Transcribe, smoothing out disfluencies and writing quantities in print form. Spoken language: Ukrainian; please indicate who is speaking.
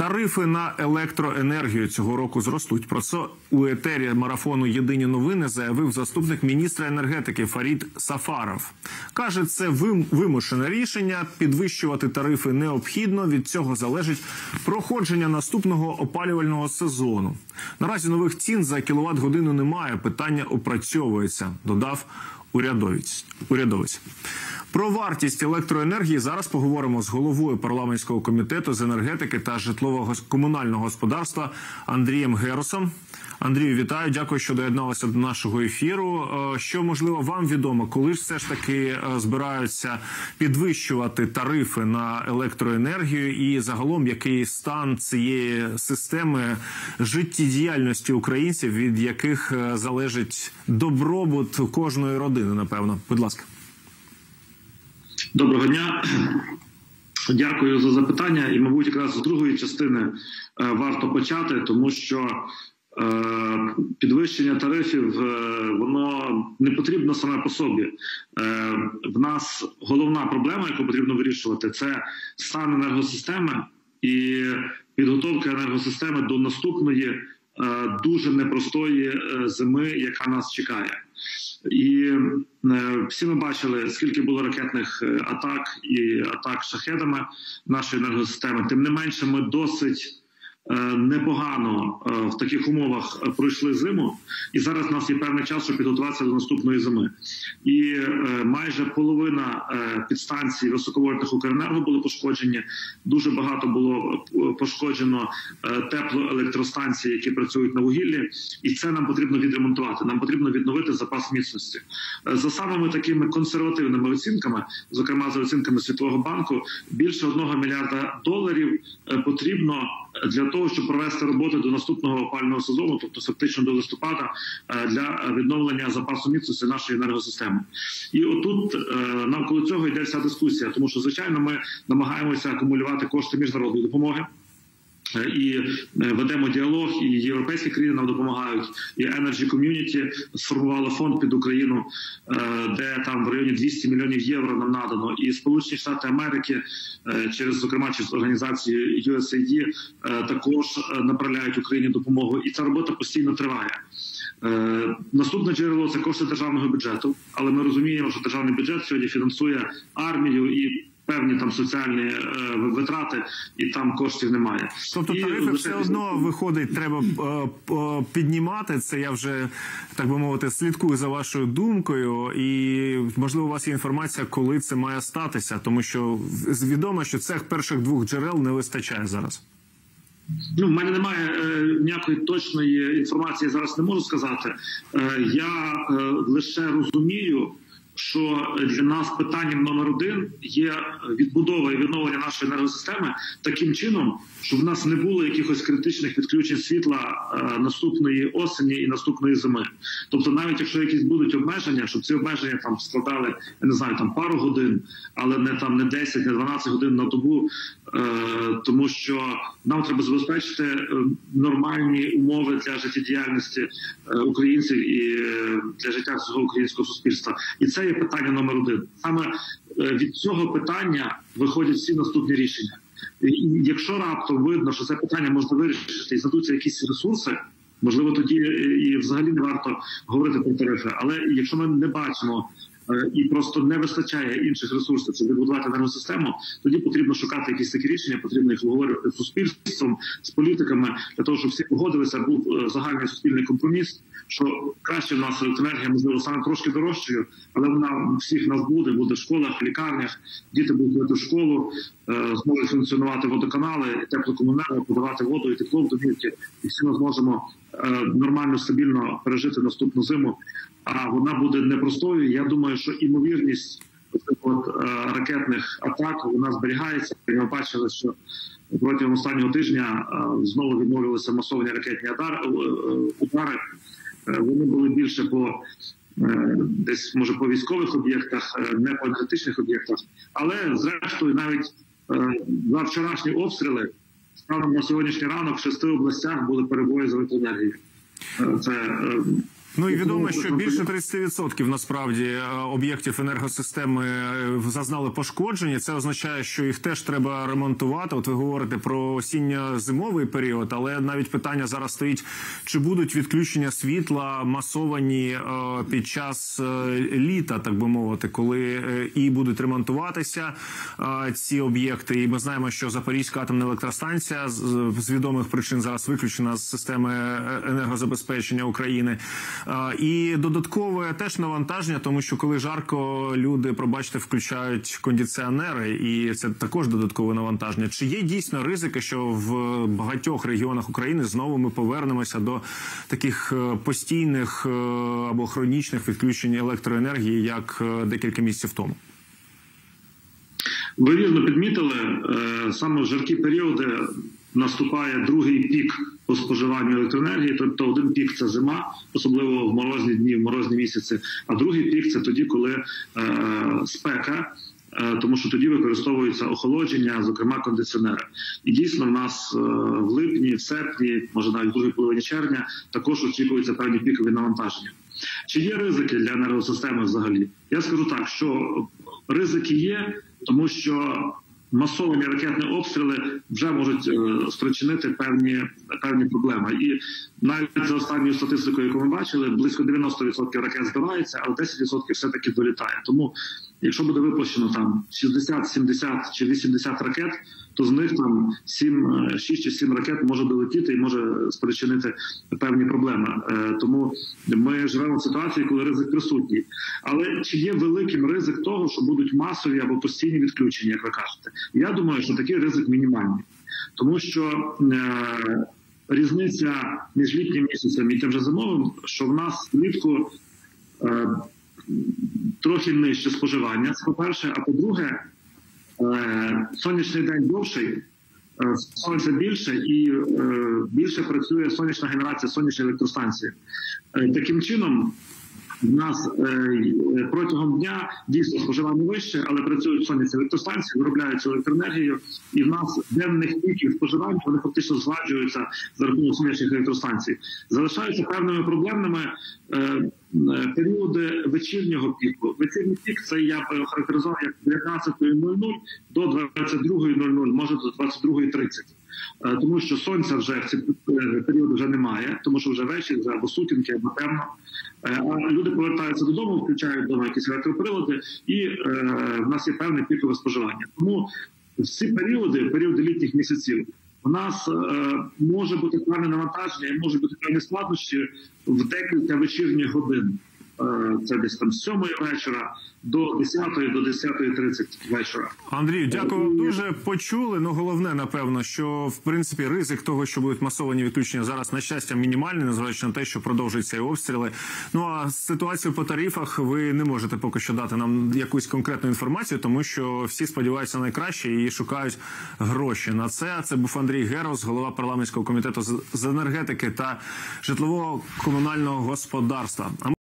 Speaker 1: Тарифи на електроенергію цього року зростуть. Про це у етері марафону «Єдині новини» заявив заступник міністра енергетики Фарід Сафаров. Каже, це вимушене рішення, підвищувати тарифи необхідно, від цього залежить проходження наступного опалювального сезону. Наразі нових цін за кіловат-годину немає, питання опрацьовується, додав урядовець. Про вартість електроенергії зараз поговоримо з головою парламентського комітету з енергетики та житлово-комунального господарства Андрієм Герусом. Андрію, вітаю, дякую, що доєдналися до нашого ефіру. Що, можливо, вам відомо, коли ж все ж таки збираються підвищувати тарифи на електроенергію і загалом який стан цієї системи життєдіяльності українців, від яких залежить добробут кожної родини, напевно? Будь ласка.
Speaker 2: Доброго дня. Дякую за запитання. І, мабуть, якраз з другої частини варто почати, тому що підвищення тарифів, воно не потрібно саме по собі. В нас головна проблема, яку потрібно вирішувати, це стан енергосистеми і підготовка енергосистеми до наступної дуже непростої зими, яка нас чекає. І всі ми бачили, скільки було ракетних атак і атак шахедами нашої енергосистеми. Тим не менше, ми досить непогано в таких умовах пройшли зиму, і зараз у нас є певний час, щоб підготуватися до наступної зими. І майже половина підстанцій високовольтних Укренерго були пошкоджені, дуже багато було пошкоджено теплоелектростанцій, які працюють на вугіллі, і це нам потрібно відремонтувати, нам потрібно відновити запас міцності. За самими такими консервативними оцінками, зокрема за оцінками Світового банку, більше $1 мільярда потрібно для того, щоб провести роботи до наступного опалювального сезону, тобто фактично до листопада, для відновлення запасу міцності нашої енергосистеми. І отут навколо цього йде вся дискусія, тому що, звичайно, ми намагаємося акумулювати кошти міжнародної допомоги, і ведемо діалог, і європейські країни нам допомагають, і Energy Community сформувало фонд під Україну, де там в районі 200 мільйонів євро нам надано, і Сполучені Штати Америки, зокрема через організацію USAID, також направляють Україні допомогу, і ця робота постійно триває. Наступне джерело – це кошти державного бюджету, але ми розуміємо, що державний бюджет сьогодні фінансує армію і певні там соціальні витрати, і там коштів немає.
Speaker 1: Тобто тарифи все одно, виходить, треба піднімати. Це я вже, так би мовити, слідкую за вашою думкою. І, можливо, у вас є інформація, коли це має статися, тому що відомо, що цих перших двох джерел не вистачає зараз.
Speaker 2: В мене немає ніякої точної інформації, зараз не можу сказати. Я лише розумію, що для нас питанням номер один є відбудова і відновлення нашої енергосистеми таким чином, щоб в нас не було якихось критичних відключень світла наступної осені і наступної зими. Тобто навіть якщо якісь будуть обмеження, щоб ці обмеження там складали, я не знаю, там пару годин, але не 10, не 12 годин на добу, тому що нам треба забезпечити нормальні умови для життєдіяльності українців і для життя всього українського суспільства. І це є питання номер один. Саме від цього питання виходять всі наступні рішення. І якщо раптом видно, що це питання можна вирішити і знайдуться якісь ресурси, можливо, тоді і взагалі не варто говорити про тарифи. Але якщо ми не бачимо і просто не вистачає інших ресурсів, щоб відбудувати енергосистему, тоді потрібно шукати якісь такі рішення, потрібно їх обговорювати з суспільством, з політиками, для того, щоб всі погодилися, був загальний суспільний компроміс, що краще в нас електроенергія, можливо, саме трошки дорожчою, але вона всіх нас буде в школах, в лікарнях, діти будуть ходити в школу, зможуть функціонувати водоканали, теплокомуненерго, подавати воду і тепло в домівки, і всі ми зможемо нормально, стабільно пережити наступну зиму. А вона буде непростою. Я думаю, що імовірність ракетних атак, вона зберігається. Ми бачили, що протягом останнього тижня знову відновлювалися масовані ракетні удари. Вони були більше десь, може, по військових об'єктах, не по енергетичних об'єктах. Але, зрештою, навіть за вчорашні обстріли, станом на сьогоднішній ранок в 6 областях були перебої з електроенергією. Це
Speaker 1: Ну і відомо, що більше 30% насправді об'єктів енергосистеми зазнали пошкодження. Це означає, що їх теж треба ремонтувати. От ви говорите про осінньо-зимовий період, але навіть питання зараз стоїть, чи будуть відключення світла масовані під час літа, так би мовити, коли і будуть ремонтуватися ці об'єкти. І ми знаємо, що Запорізька атомна електростанція з відомих причин зараз виключена з системи енергозабезпечення України. І додаткове теж навантаження, тому що коли жарко, люди, пробачте, включають кондиціонери, і це також додаткове навантаження. Чи є дійсно ризики, що в багатьох регіонах України знову ми повернемося до таких постійних або хронічних відключень електроенергії, як декілька місяців тому?
Speaker 2: Ви вірно підмітили, саме в жаркі періоди наступає другий пік по споживанню електроенергії, тобто один пік – це зима, особливо в морозні дні, в морозні місяці, а другий пік – це тоді, коли спека, тому що тоді використовується охолодження, зокрема кондиціонери. І дійсно в нас в липні, в серпні, може навіть в другій половині червня, також очікуються певні пікові навантаження. Чи є ризики для енергосистеми взагалі? Я скажу так, що ризики є, тому що масовані ракетні обстріли вже можуть спричинити певні проблеми. І навіть за останньою статистикою, яку ми бачили, близько 90% ракет збивається, але 10% все-таки долітає. Тому, якщо буде випущено там 60, 70 чи 80 ракет, то з них там 6 чи 7 ракет може долетіти і може спричинити певні проблеми. Тому ми живемо в ситуації, коли ризик присутній. Але чи є великим ризик того, що будуть масові або постійні відключення, як ви кажете? Я думаю, що такий ризик мінімальний. Тому що різниця між літнім місяцем і тим же зимовим, що в нас влітку трохи нижче споживання, це по-перше, а по-друге, сонячний день довший, сонця більше і більше працює сонячна генерація, сонячні електростанції. Таким чином, в нас протягом дня дійсно споживання вище, але працюють сонячні електростанції, виробляють цю електроенергію, і в нас денних піків споживання, вони фактично згладжуються за рахунок сонячних електростанцій. Залишаються певними проблемними періоди вечірнього піку. Вечірній пік – це я характеризував як 19:00 до 22:00, може до 22:30. Тому що сонця вже в ці періоди вже немає, тому що вже вечір, вже або сутінки, або темно. А люди повертаються додому, включають вдома якісь електроприлади, і в нас є певне пікове споживання. Тому в ці періоди літніх місяців, у нас може бути певне навантаження і може бути певні складнощі в декілька вечірніх годин. Це десь там з 7:00 вечора до 10:00, до 10:30 вечора.
Speaker 1: Андрію, дякую вам дуже. Почули. Ну, головне, напевно, що, в принципі, ризик того, що будуть масовані відключення зараз, на щастя, мінімальний, незважаючи на те, що продовжуються і обстріли. Ну, а ситуацію по тарифах ви не можете поки що дати нам якусь конкретну інформацію, тому що всі сподіваються на найкраще і шукають гроші на це. Це був Андрій Герус, голова парламентського комітету з енергетики та житлово-комунального господарства.